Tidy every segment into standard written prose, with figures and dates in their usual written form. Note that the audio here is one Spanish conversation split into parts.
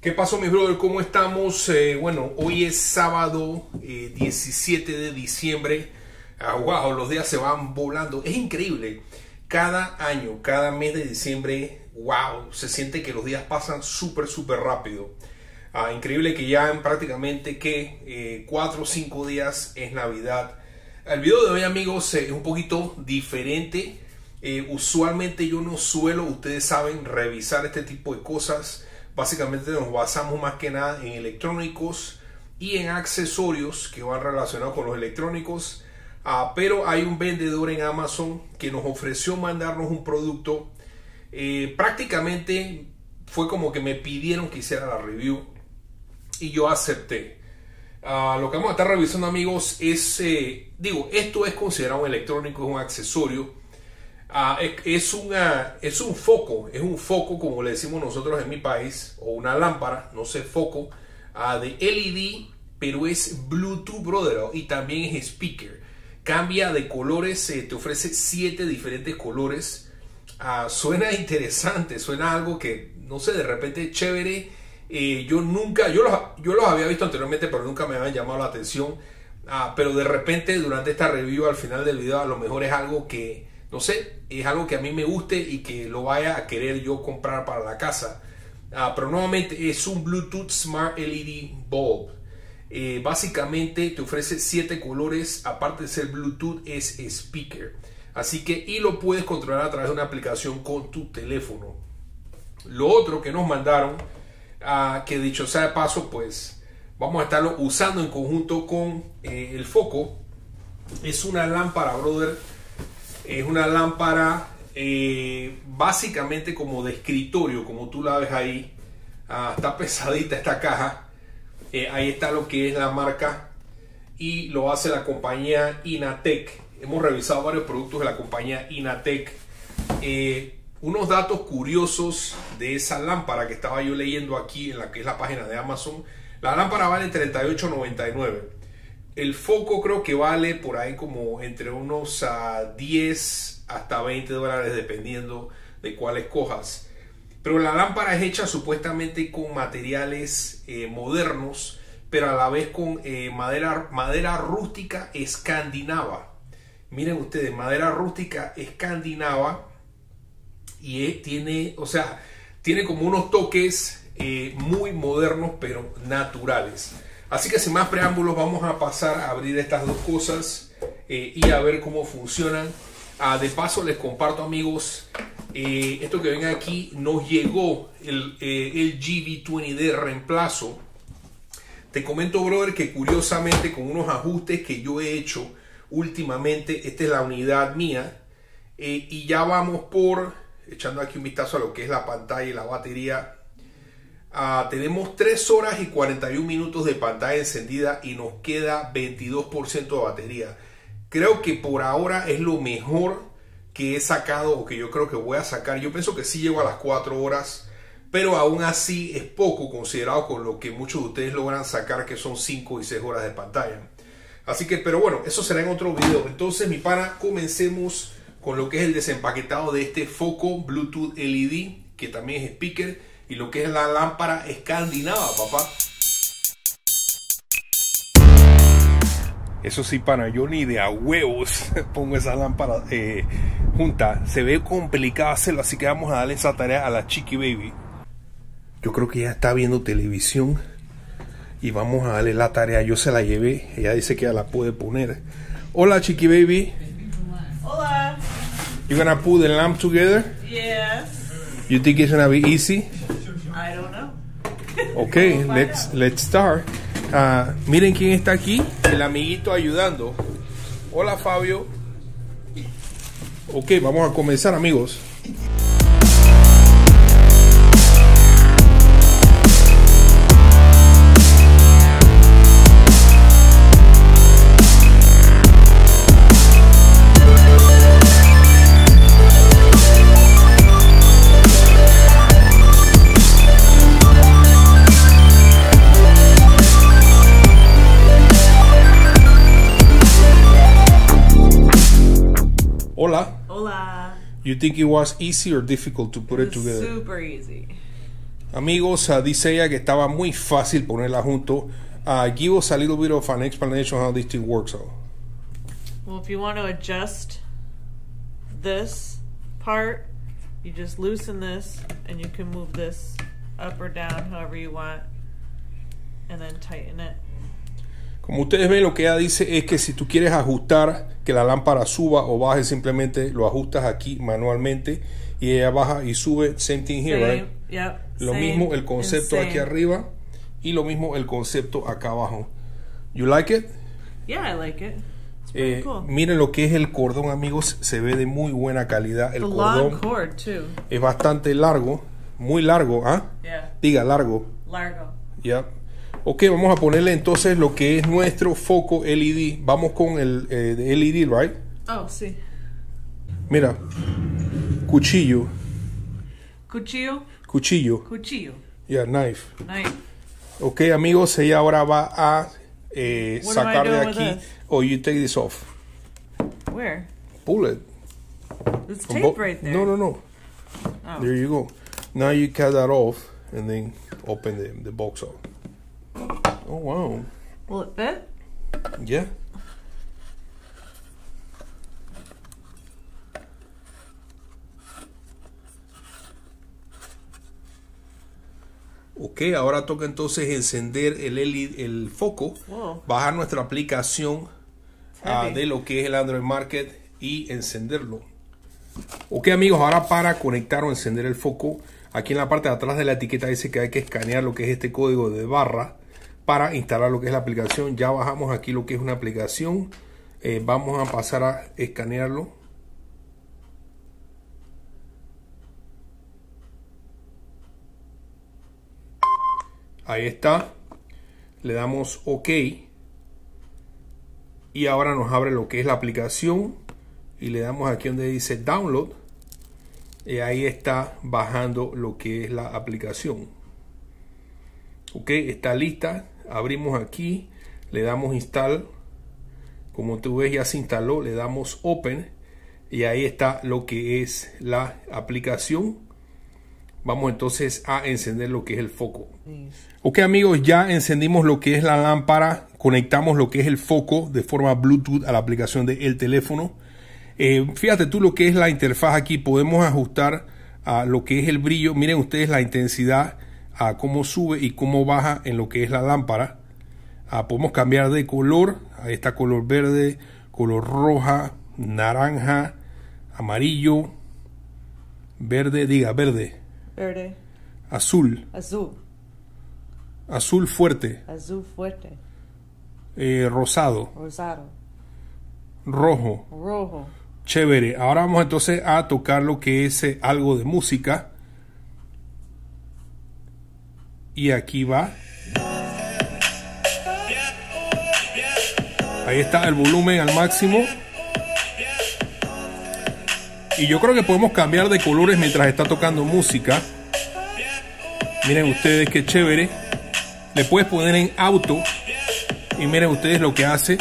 ¿Qué pasó, mis brothers? ¿Cómo estamos? Bueno, hoy es sábado 17 de diciembre. Wow, los días se van volando. Es increíble. Cada año, cada mes de diciembre, wow, se siente que los días pasan súper rápido. Increíble que ya en prácticamente 4 o 5 días es Navidad. El video de hoy, amigos, es un poquito diferente. Usualmente yo no suelo, ustedes saben, revisar este tipo de cosas. Básicamente nos basamos más que nada en electrónicos y en accesorios que van relacionados con los electrónicos. Pero hay un vendedor en Amazon que nos ofreció mandarnos un producto. Prácticamente fue como que me pidieron que hiciera la review y yo acepté. Lo que vamos a estar revisando, amigos, es, esto es considerado un electrónico, es un accesorio. Es un foco como le decimos nosotros en mi país, o una lámpara, no sé, foco, de LED, pero es Bluetooth, brother, y también es speaker. Cambia de colores, te ofrece 7 diferentes colores. Suena interesante, suena algo que, no sé, de repente chévere. Yo los había visto anteriormente, pero nunca me habían llamado la atención. Pero de repente, durante esta review, al final del video, a lo mejor es algo que, no sé, es algo que a mí me guste y que lo vaya a querer yo comprar para la casa. Pero nuevamente es un Bluetooth Smart LED Bulb. Básicamente te ofrece 7 colores. Aparte de ser Bluetooth, es speaker. Así que, y lo puedes controlar a través de una aplicación con tu teléfono. Lo otro que nos mandaron, que dicho sea de paso, pues vamos a estarlo usando en conjunto con el foco. Es una lámpara, brother. Es una lámpara básicamente como de escritorio, como tú la ves ahí. Está pesadita esta caja. Ahí está lo que es la marca y lo hace la compañía Inatec. Hemos revisado varios productos de la compañía Inatec. Unos datos curiosos de esa lámpara que estaba yo leyendo aquí en la que es la página de Amazon. La lámpara vale $38.99. El foco creo que vale por ahí como entre unos 10 hasta $20 dependiendo de cuál escojas. Pero la lámpara es hecha supuestamente con materiales modernos, pero a la vez con madera rústica escandinava. Miren ustedes, madera rústica escandinava, y tiene como unos toques muy modernos pero naturales. Así que sin más preámbulos vamos a pasar a abrir estas dos cosas y a ver cómo funcionan. De paso les comparto, amigos, esto que ven aquí, nos llegó el GV20 de reemplazo. Te comento, brother, que curiosamente con unos ajustes que yo he hecho últimamente, esta es la unidad mía, y ya vamos por, echando aquí un vistazo a lo que es la pantalla y la batería. Tenemos 3 horas y 41 minutos de pantalla encendida y nos queda 22% de batería. Creo que por ahora es lo mejor que he sacado, o que yo creo que voy a sacar. Yo pienso que sí llego a las 4 horas, pero aún así es poco considerado con lo que muchos de ustedes logran sacar, que son 5 y 6 horas de pantalla. Así que, pero bueno, eso será en otro video. Entonces, mi pana, comencemos con lo que es el desempaquetado de este foco Bluetooth LED, que también es speaker, y lo que es la lámpara escandinava, papá. Eso sí, pana, yo ni de a huevos pongo esa lámpara junta. Se ve complicado hacerlo, así que vamos a darle esa tarea a la Chiqui Baby. Yo creo que ella está viendo televisión y vamos a darle la tarea. Yo se la llevé, ella dice que ya la puede poner. Hola, Chiqui Baby. Hola. You gonna put the lamp together? Yes. You think it's gonna be easy? I don't know. Okay, let's start. Miren quién está aquí, el amiguito ayudando. Hola, Fabio. Ok, vamos a comenzar, amigos. Hola. Hola. You think it was easy or difficult to put it together? Super easy. Amigos, dice ella que estaba muy fácil ponerla junto. Give us a little bit of an explanation how this thing works out. Well, if you want to adjust this part, you just loosen this and you can move this up or down however you want and then tighten it. Como ustedes ven, lo que ella dice es que si tú quieres ajustar que la lámpara suba o baje, simplemente lo ajustas aquí manualmente y ella baja y sube. Same thing here, Same, right? Yep. Lo same mismo el concepto and aquí same. arriba y lo mismo el concepto acá abajo. You like it? Yeah, I like it. It's pretty cool. Miren lo que es el cordón, amigos, se ve de muy buena calidad. El It's a long cordón cord too. es bastante largo, muy largo, ¿ah? Yeah. Diga, largo. Largo. Ya. Ok, vamos a ponerle entonces lo que es nuestro foco LED. Vamos con el de LED, right? Oh, sí. Mira, cuchillo, Cuchillo. cuchillo, Cuchillo. yeah, knife. Nice. Ok, amigos, ella ahora va a What sacar am I de doing with aquí. this? Oh, you take this off. Where? Pull it. There's From tape right there. No. Oh. There you go. Now you cut that off and then open the box up. Oh, wow. Will it fit? Yeah. Ok, ahora toca entonces encender el foco, Wow. bajar nuestra aplicación Heavy. de lo que es el Android Market y encenderlo. Ok, amigos, ahora para conectar o encender el foco, aquí en la parte de atrás de la etiqueta dice que hay que escanear lo que es este código de barra para instalar lo que es la aplicación. Ya bajamos aquí lo que es una aplicación. Vamos a pasar a escanearlo. Ahí está. Le damos OK. Y ahora nos abre lo que es la aplicación. Y le damos aquí donde dice Download. Y ahí está bajando lo que es la aplicación. Ok, está lista. Abrimos aquí. Le damos Install. Como tú ves, ya se instaló. Le damos Open. Y ahí está lo que es la aplicación. Vamos entonces a encender lo que es el foco. Ok, amigos, ya encendimos lo que es la lámpara. Conectamos lo que es el foco de forma Bluetooth a la aplicación del teléfono. Fíjate tú lo que es la interfaz aquí. Podemos ajustar lo que es el brillo. Miren ustedes la intensidad, cómo sube y cómo baja en lo que es la lámpara. Podemos cambiar de color. Ahí está color verde, color roja, naranja, amarillo, verde, diga verde, Verde. azul, Azul. azul fuerte, Azul fuerte. rosado, Rosado. rojo. Rojo. Chévere. Ahora vamos entonces a tocar lo que es algo de música. Y aquí va. Ahí está el volumen al máximo. Y yo creo que podemos cambiar de colores mientras está tocando música. Miren ustedes qué chévere. Le puedes poner en auto. Y miren ustedes lo que hace.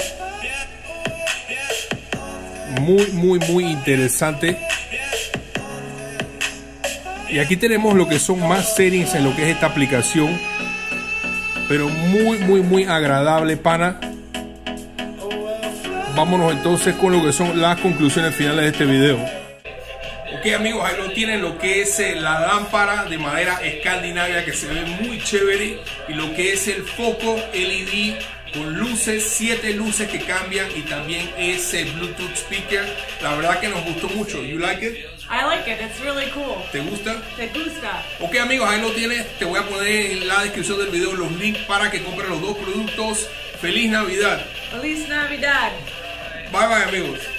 Muy interesante. Y aquí tenemos lo que son más settings en lo que es esta aplicación. Pero muy agradable, pana. Vámonos entonces con lo que son las conclusiones finales de este video. Ok, amigos, ahí lo tienen, lo que es la lámpara de madera escandinavia, que se ve muy chévere, y lo que es el foco LED con luces, 7 luces que cambian, y también ese Bluetooth speaker. La verdad que nos gustó mucho. You like it? I like it. It's really cool. ¿Te gusta? Te gusta. Ok, amigos, ahí lo tienes. Te voy a poner en la descripción del video los links para que compres los dos productos. ¡Feliz Navidad! Feliz Navidad. Bye, amigos.